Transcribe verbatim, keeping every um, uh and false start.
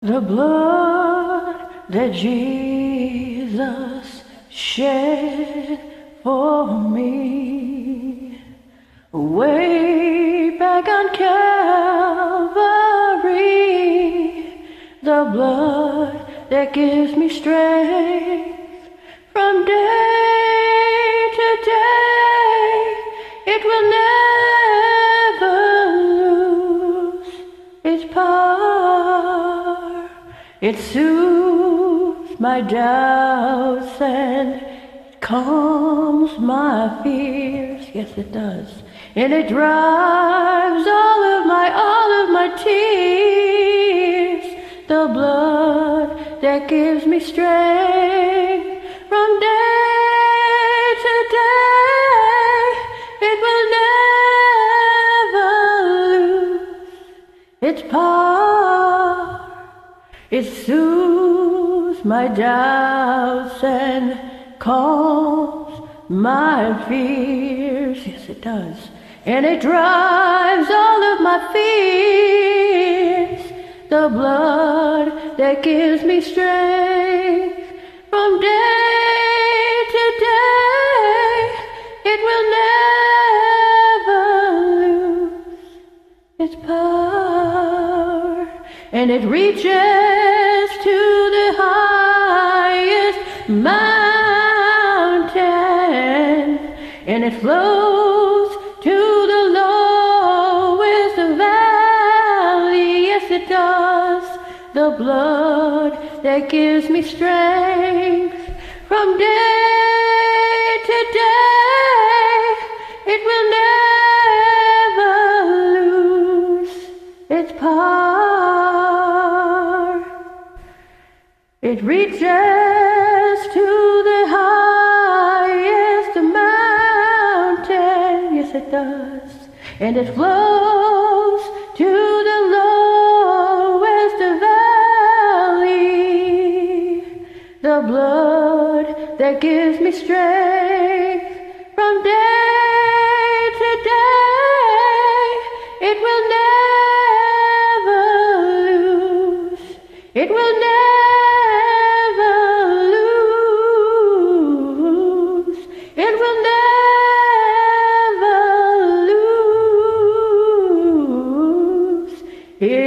The blood that Jesus shed for me way back on Calvary, the blood that gives me strength from day to day. It will never lose its power. It soothes my doubts and calms my fears. Yes, it does. And it dries all of my, all of my tears. The blood that gives me strength from day to day. It will never lose its power. It soothes my doubts and calms my fears. Yes, it does. And it drives all of my fears. The blood that gives me strength from day to day. It will never lose its power. And it reaches to the highest mountain, and it flows to the lowest valley. Yes, it does. The blood that gives me strength from day to day. It will never lose its power. It reaches to the highest mountain. Yes, it does. And it flows to the lowest valley. The blood that gives me strength from day to day. It will never lose. It will never lose. It will never lose its